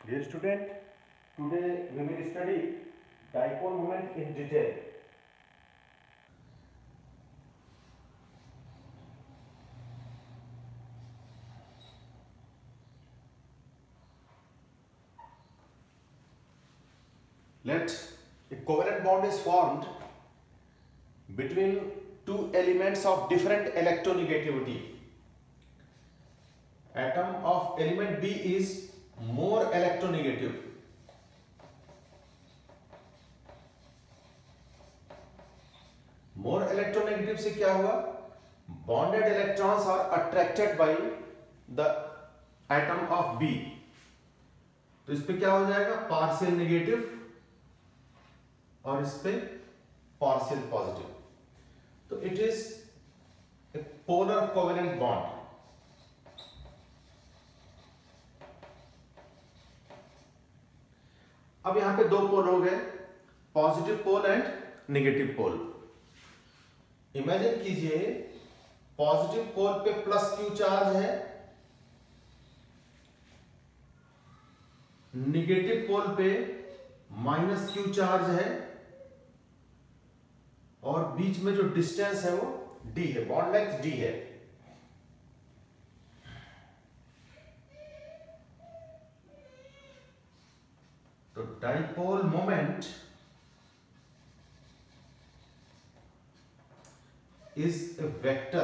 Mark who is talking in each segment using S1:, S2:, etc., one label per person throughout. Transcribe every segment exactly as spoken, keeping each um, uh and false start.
S1: Dear student, today we will study dipole moment in detail. Let a covalent bond is formed between two elements of different electronegativity. Atom of element B is more electronegative. More electronegative से क्या हुआ? Bonded electrons are attracted by the atom of B. तो इस पे क्या हो जाएगा? Partial negative और इस पे पार्शियल पॉजिटिव. तो it is a polar covalent bond. अब यहां पे दो पोल हो गए, positive pole and negative pole. Imagine कीजिए पॉजिटिव पोल पे प्लस क्यू चार्ज है, नेगेटिव पोल पे माइनस क्यू चार्ज है और बीच में जो डिस्टेंस है वो डी है, बॉन्ड लेंथ डी है. तो dipole moment is a vector.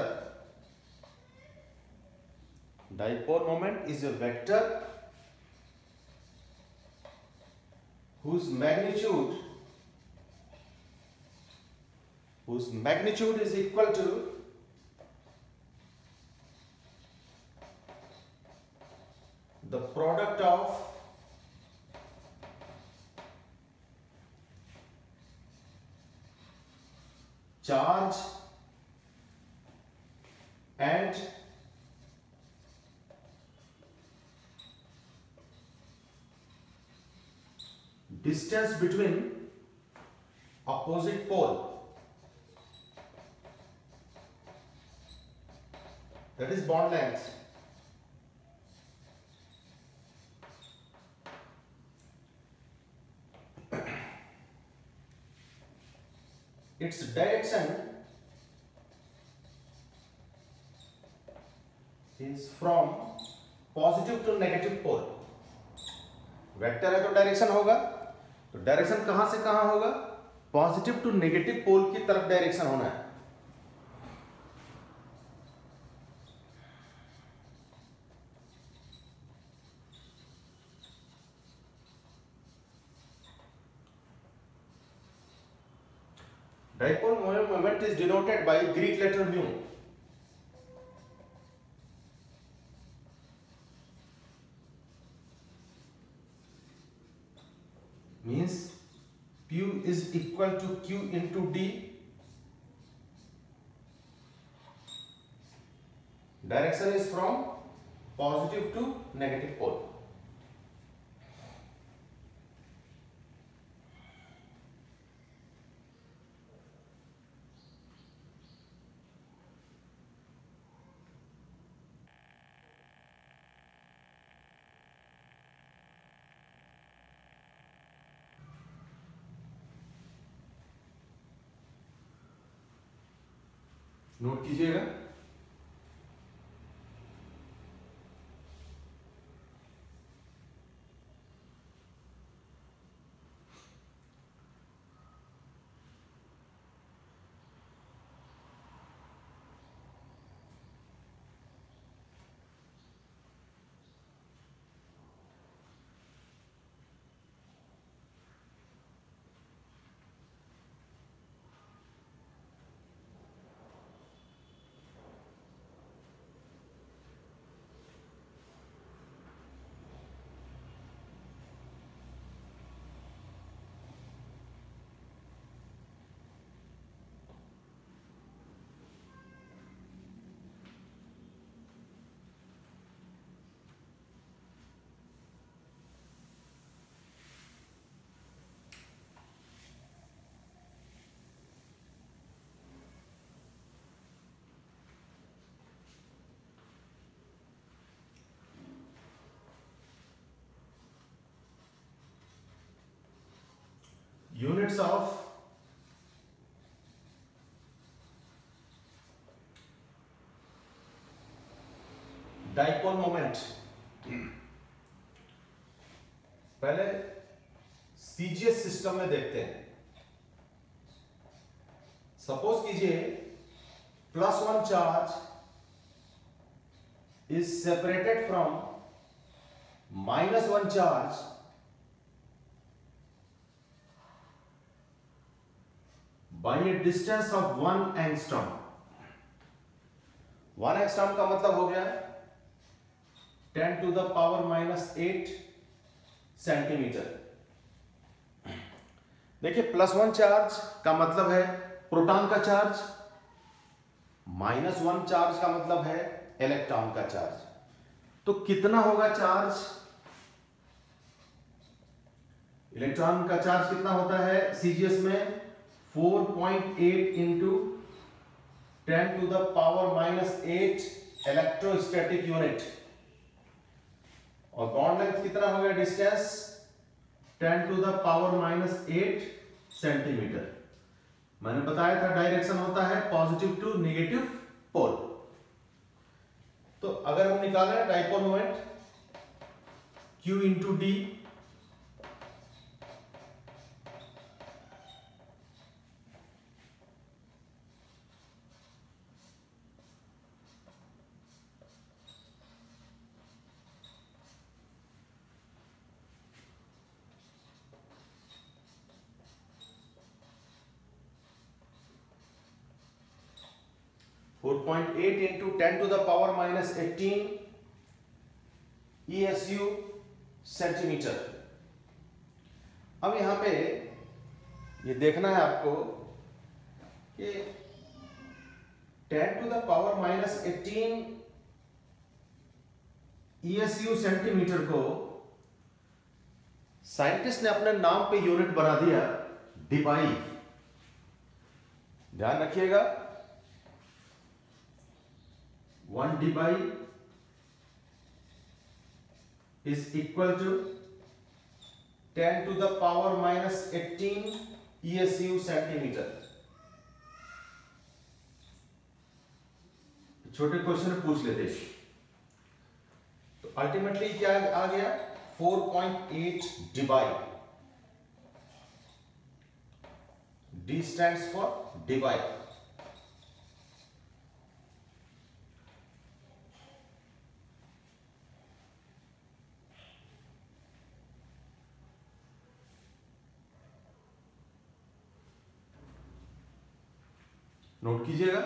S1: Dipole moment is a vector whose magnitude whose magnitude is equal to the product of charge and distance between opposite pole, that is bond length. Its direction is from positive to negative pole. Vector है तो direction होगा, तो direction कहां से कहां होगा? Positive to negative पोल की तरफ डायरेक्शन होना है. Dipole moment is denoted by Greek letter mu. Means Q is equal to Q into D. Direction is from positive to negative pole. Note कीजिएगा. Units of dipole moment. पहले CGS system में देखते हैं। Suppose कीजिए plus one charge is separated from minus one charge by a distance of one angstrom. One angstrom का मतलब हो गया ten to the power minus eight centimetre. देखिए प्लस वन चार्ज का मतलब है प्रोटॉन का चार्ज, माइनस वन चार्ज का मतलब है इलेक्ट्रॉन का चार्ज। तो कितना होगा चार्ज? इलेक्ट्रॉन का चार्ज कितना होता है सीजीएस में? Four point eight into ten to the power minus eight electrostatic unit. और बॉन्ड लेंथ कितना हो गया distance? Ten to the power minus eight centimetre. मैंने बताया था डायरेक्शन होता है पॉजिटिव टू नेगेटिव पोल। तो अगर हम निकालें dipole moment Q into D, four point eight into ten to the power minus eighteen ESU centimetre. अब यहां पे ये देखना है आपको कि ten to the power minus eighteen ESU centimetre को साइंटिस्ट ने अपने नाम पे यूनिट बना दिया डिबाई। ध्यान रखिएगा, one Debye is equal to ten to the power minus eighteen E S U centimetre. छोटे क्वेश्चन पूछ लेते। तो अल्टीमेटली क्या आ गया? Four point eight Debye. D stands for divide। Note कीजिएगा।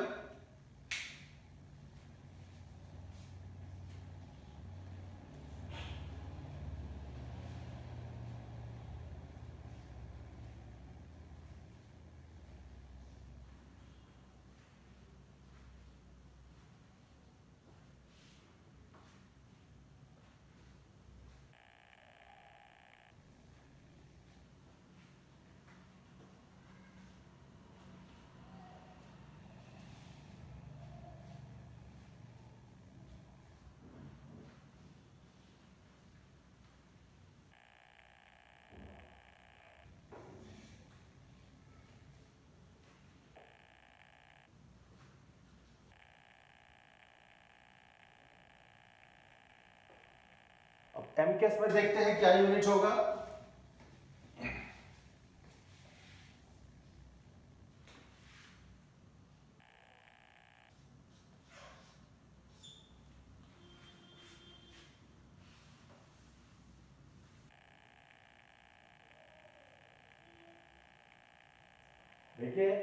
S1: एम केस में देखते हैं क्या यूनिट होगा। देखिए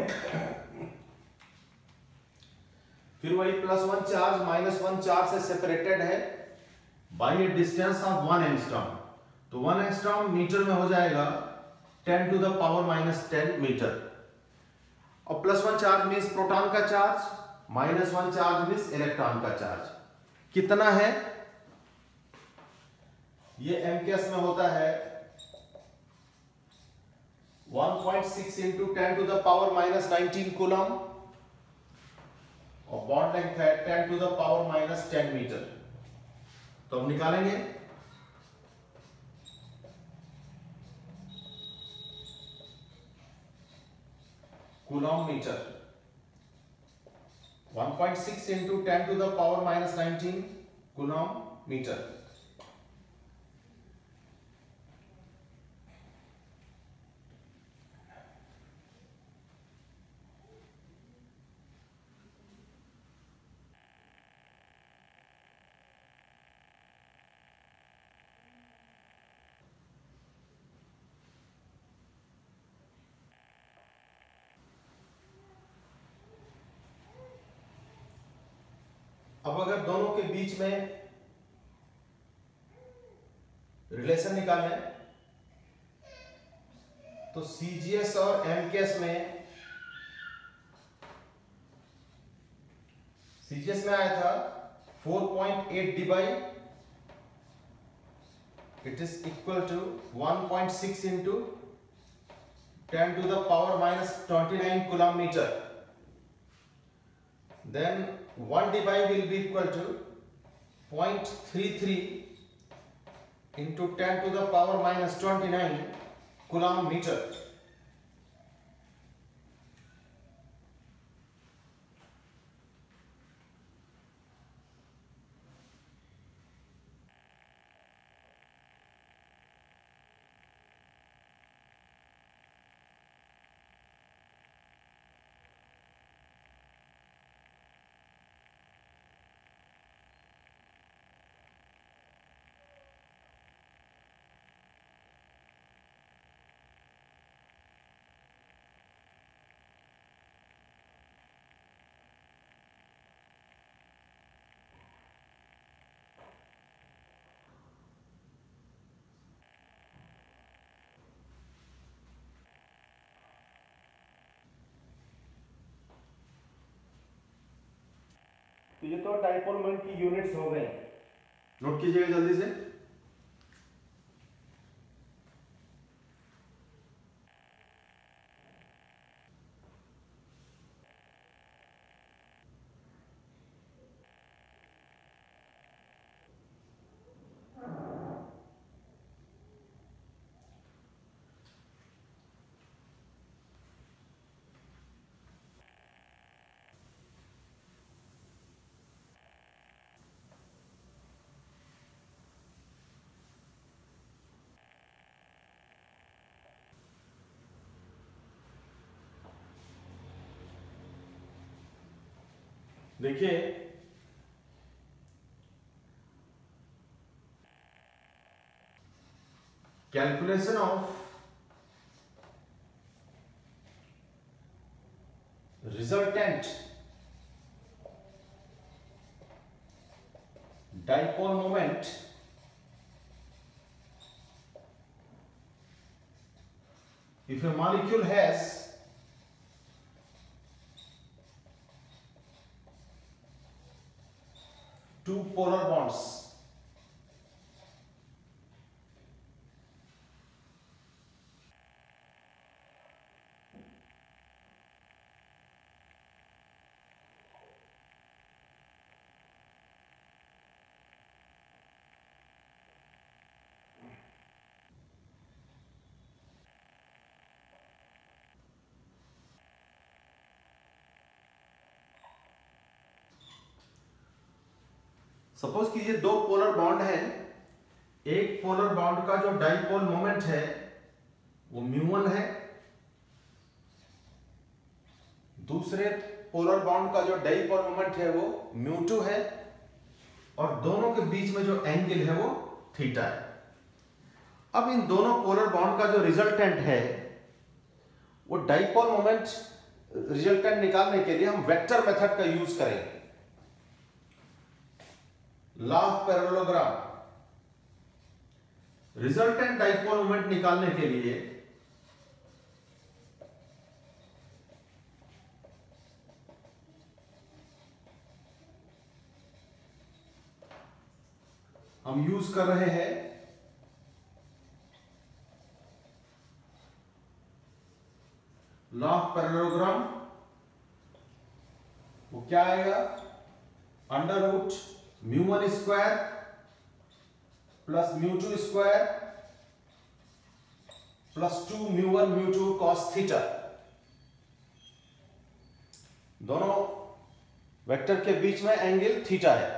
S1: फिर वही plus one charge minus one charge से सेपरेटेड है by a distance of one angstrom. तो वन एंगस्ट्रॉम मीटर में हो जाएगा ten to the power minus ten metre. और plus one charge means proton का charge, minus one charge means electron का charge. कितना है ये? एमकेएस में होता है one point six into ten to the power minus nineteen coulomb. और बॉन्ड लेंथ है ten to the power minus ten metre. तो हम निकालेंगे coulomb metre, one point six into ten to the power minus nineteen coulomb metre. अब अगर दोनों के बीच में रिलेशन निकालें तो सीजीएस और एमकेएस में, सीजीएस में आया था four point eight Debye, it is equal to one point six into ten to the power minus twenty-nine coulomb meter. Then one Debye will be equal to zero point three three into ten to the power minus twenty-nine coulomb meter.
S2: तो ये तो dipole moment की units हो गए।
S1: Note कीजिएगा जल्दी से। देखिए calculation of resultant dipole moment if a molecule has two polar bonds, suppose कीजिए दो पोलर बॉन्ड है, एक पोलर बॉन्ड का जो डाइपोल मोमेंट है वो म्यू वन है, दूसरे पोलर बॉन्ड का जो डाइपोल मोमेंट है वो म्यू टू है, और दोनों के बीच में जो एंगल है वो थीटा है। अब इन दोनों पोलर बॉन्ड का जो रिजल्टेंट है वो डाइपोल मोमेंट रिजल्टेंट निकालने के लिए हम वेक्टर मेथड का यूज करेंगे। Law of parallelogram, resultant dipole moment निकालने के लिए हम यूज कर रहे हैं लॉ ऑफ पैरेललोग्राम। वो क्या आएगा, under root mu one square plus mu two square plus two mu one mu two cos theta. दोनों वेक्टर के बीच में एंगल थीटा है।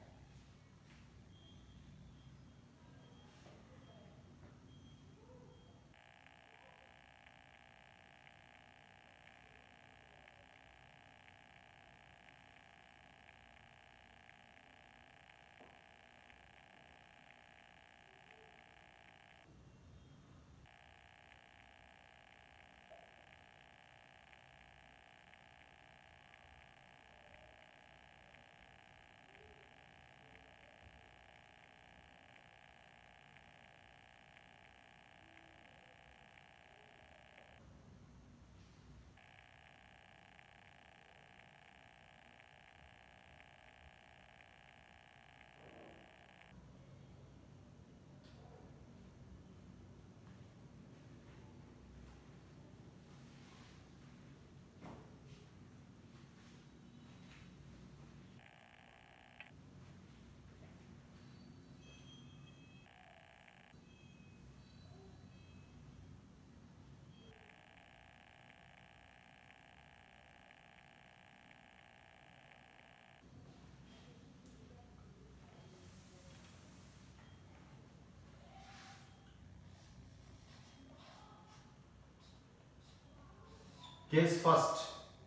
S1: Case first.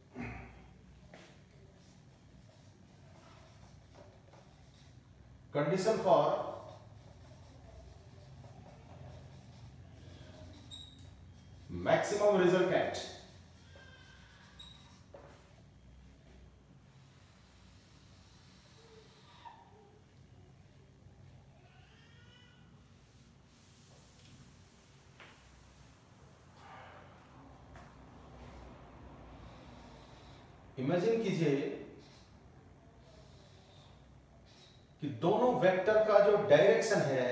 S1: Condition for maximum resultant. Imagine कीजिए कि दोनों वेक्टर का जो डायरेक्शन है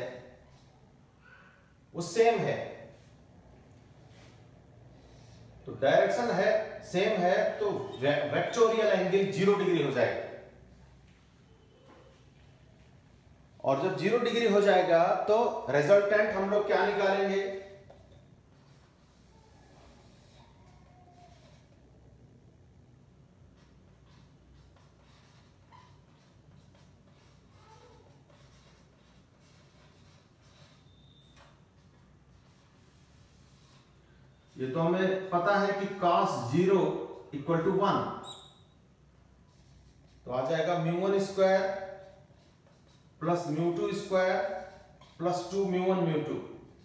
S1: वो सेम है। तो डायरेक्शन है सेम है तो वेक्टोरियल एंगल जीरो डिग्री हो जाएगा। और जब जीरो डिग्री हो जाएगा तो रिजल्टेंट हम लोग क्या निकालेंगे? ये तो हमें पता है कि cos zero equal to one, तो आ जाएगा mu one square plus mu two square plus two mu one mu two.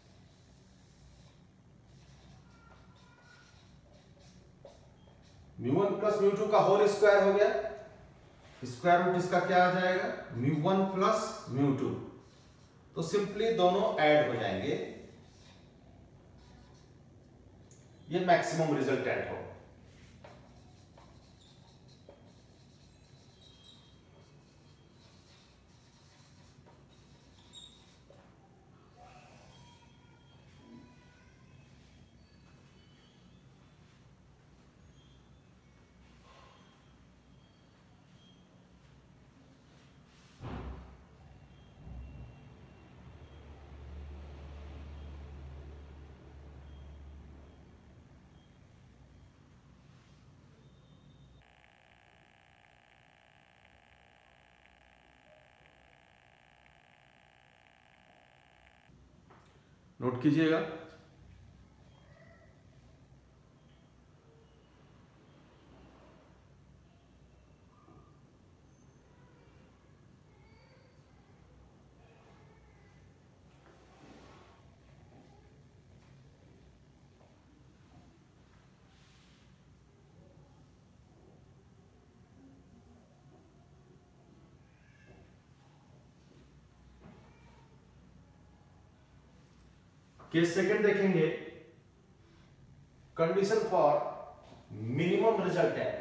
S1: Mu one plus mu two का होल स्क्वायर हो गया, स्क्वायर रूट इसका क्या आ जाएगा? Mu one plus mu two. तो सिंपली दोनों ऐड हो जाएंगे, ये मैक्सिमम रिजल्टेंट हो। नोट कीजिएगा। केस सेकंड देखेंगे, कंडीशन फॉर मिनिमम रिजल्टेंट।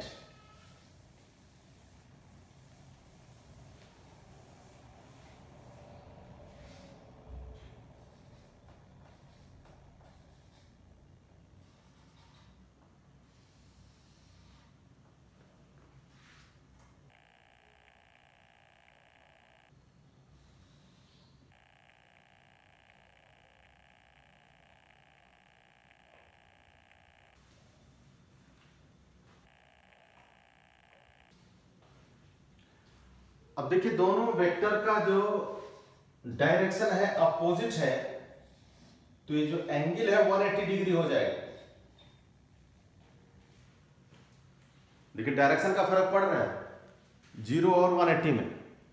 S1: अब देखिए दोनों वेक्टर का जो डायरेक्शन है अपोजिट है, तो ये जो एंगल है एक सौ अस्सी डिग्री हो जाएगा। देखिए डायरेक्शन का फर्क पड़ रहा है जीरो और एक सौ अस्सी में।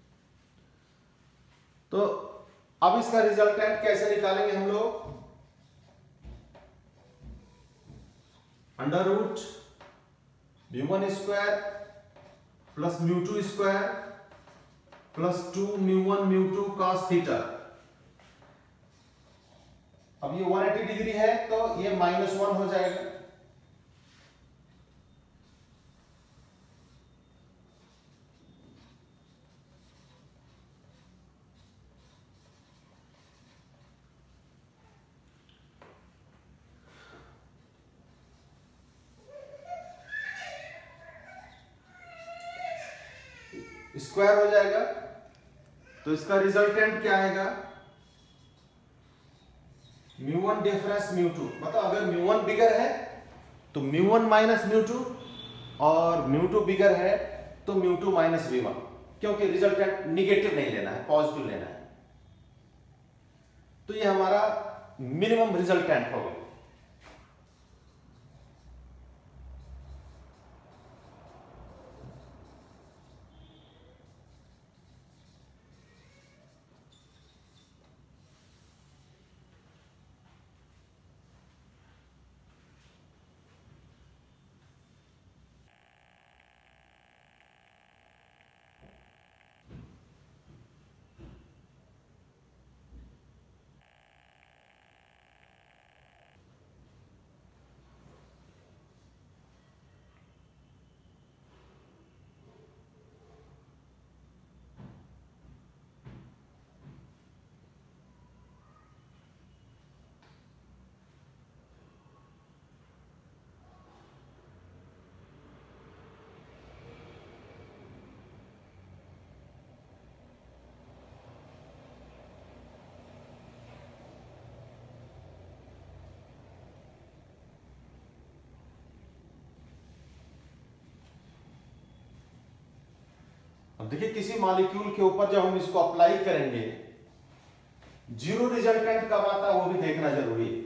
S1: तो अब इसका रिजल्टेंट कैसे निकालेंगे हम लोग? Under root mu one square plus mu two square plus two mu one mu two cos theta. अब ये एक सौ अस्सी डिग्री है तो ये माइनस वन हो जाएगा। स्क्वायर हो जाएगा, तो इसका रिजल्टेंट क्या आएगा? Mu one difference mu two, मतलब अगर म्यू वन बिगर है तो mu one minus mu two, और म्यू टू बिगर है तो mu two minus V one, क्योंकि रिजल्टेंट निगेटिव नहीं लेना है, पॉजिटिव लेना है। तो ये हमारा मिनिमम रिजल्टेंट हो गया। अब देखिए किसी मॉलिक्यूल के ऊपर जब हम इसको अप्लाई करेंगे, जीरो रिजल्टेंट कब आता है वो भी देखना जरूरी है।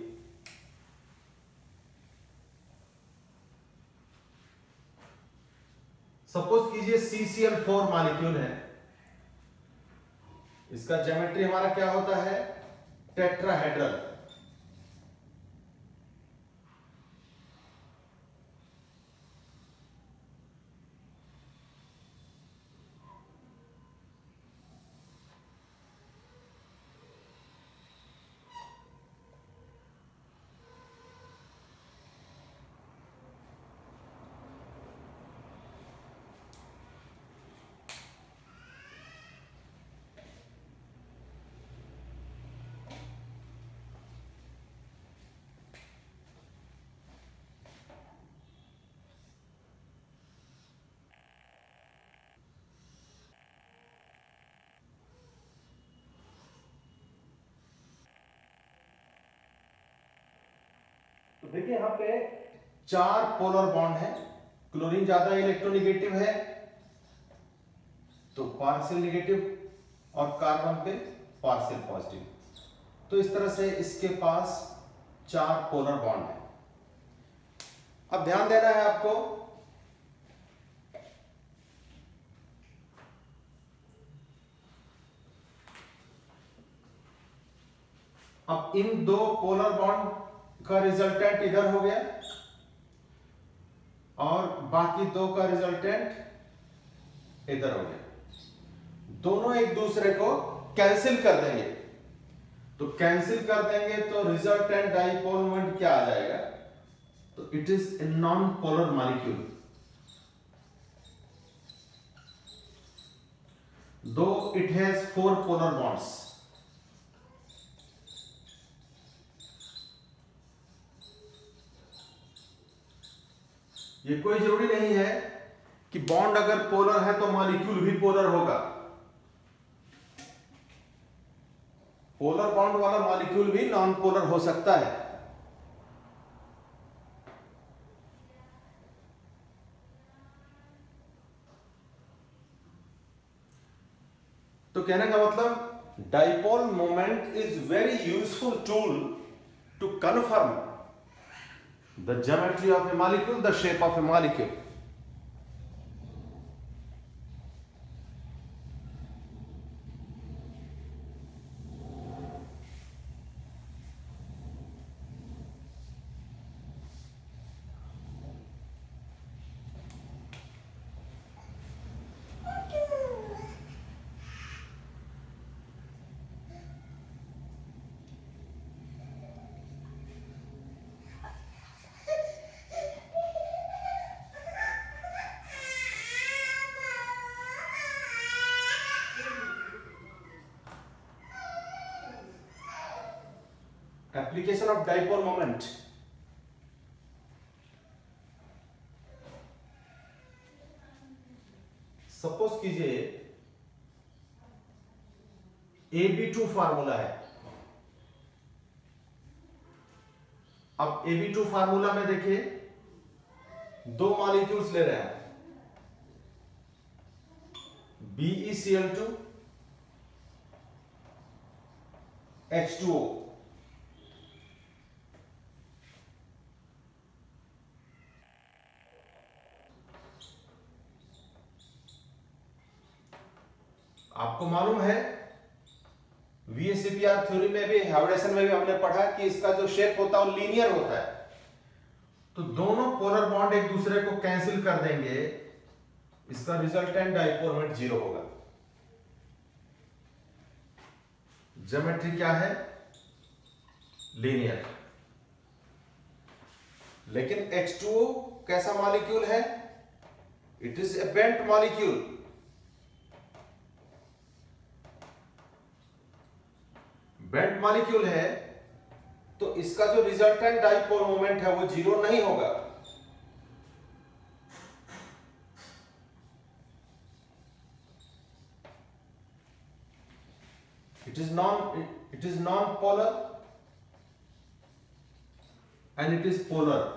S1: सपोज कीजिए C C L four molecule है, इसका ज्योमेट्री हमारा क्या होता है? टेट्राहेड्रल।
S2: तो देखिए यहाँ पे
S1: चार पोलर बॉन्ड है, क्लोरीन ज्यादा इलेक्ट्रोनेगेटिव है तो पार्शियल नेगेटिव और कार्बन पे पार्शियल पॉजिटिव। तो इस तरह से इसके पास चार पोलर बॉन्ड है। अब ध्यान देना है आपको, अब इन दो पोलर बॉन्ड का रिजल्टेंट इधर हो गया और बाकी दो का रिजल्टेंट इधर हो गया। दोनों एक दूसरे को कैंसिल कर देंगे, तो कैंसिल कर देंगे तो रिजल्टेंट डाइपोल मोमेंट क्या आ जाएगा? तो it is a non polar molecule, though it has four polar bonds. ये कोई जरूरी नहीं है कि बॉन्ड अगर पोलर है तो मॉलिक्यूल भी पोलर होगा। पोलर बॉन्ड वाला मॉलिक्यूल भी नॉन पोलर हो सकता है। तो कहने का मतलब dipole moment is very useful tool to confirm the geometry of a molecule, the shape of a molecule. Application of dipole moment. Suppose कीजिए ए बी टू फार्मूला है. अब ए बी टू फार्मूला में देखिए दो molecules ले रहे हैं, B E C L two H two O. आपको मालूम है V S C P R theory में भी, हाइब्रिडेशन में भी हमने पढ़ा कि इसका जो शेप होता है वो लीनियर होता है. तो दोनों पोलर बॉन्ड एक दूसरे को कैंसिल कर देंगे, इसका रिजल्टेंट डाइपोल मोमेंट जीरो होगा. ज्योमेट्री क्या है? लीनियर. लेकिन एच टू ओ कैसा मॉलिक्यूल है? It is a bent molecule. Bent molecule है तो इसका जो रिजल्टेंट डाइपोल मोमेंट है वो जीरो नहीं होगा. It is non it is non polar and it is polar.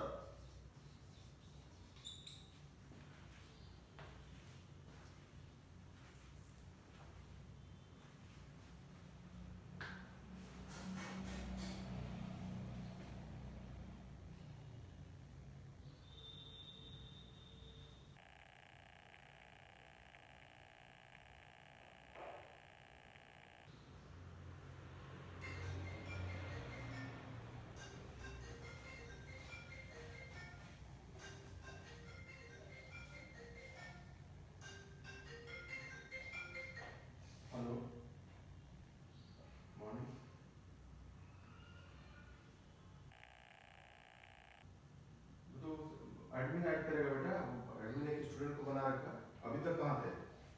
S1: Admin add करेगा बेटा, एडमिन एक स्टूडेंट को बना रखा. अभी तक कहाँ थे?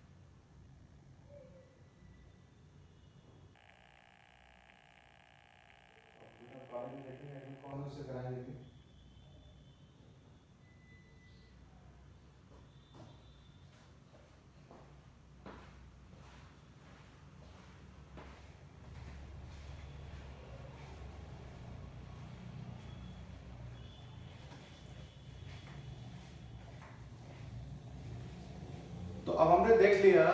S1: कॉलेज में देखेंगे एडमिन कौन उससे कराएंगे. तो अब हमने देख लिया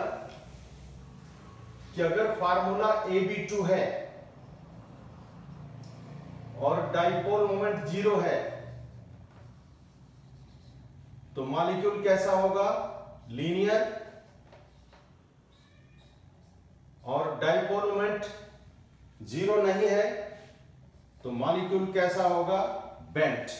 S1: कि अगर फार्मूला ए बी टू है और डाइपोल मोमेंट जीरो है तो मॉलिक्यूल कैसा होगा? लीनियर. और डाइपोल मोमेंट जीरो नहीं है तो मॉलिक्यूल कैसा होगा? बेंट.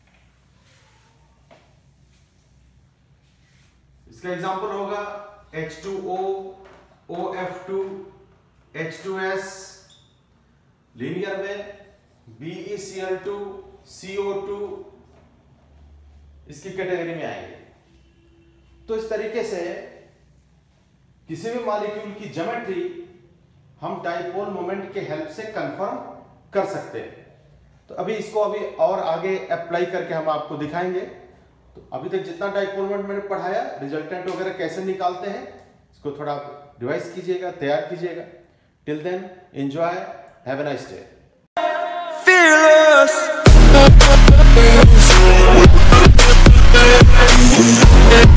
S1: इसका एग्जांपल होगा H two O, O F two, H two S. Linear में B E C L two, C O two इसकी कैटेगरी में आएंगे. तो इस तरीके से किसी भी मॉलिक्यूल की ज्योमेट्री हम डाइपोल मोमेंट के हेल्प से कंफर्म कर सकते हैं. तो अभी इसको अभी और आगे अप्लाई करके हम आपको दिखाएंगे. तो अभी तक जितना डाइपोल मोमेंट मैंने पढ़ाया, रिजल्टेंट वगैरह कैसे निकालते हैं, इसको थोड़ा रिवाइज कीजिएगा, तैयार कीजिएगा. Till then enjoy, have a nice day.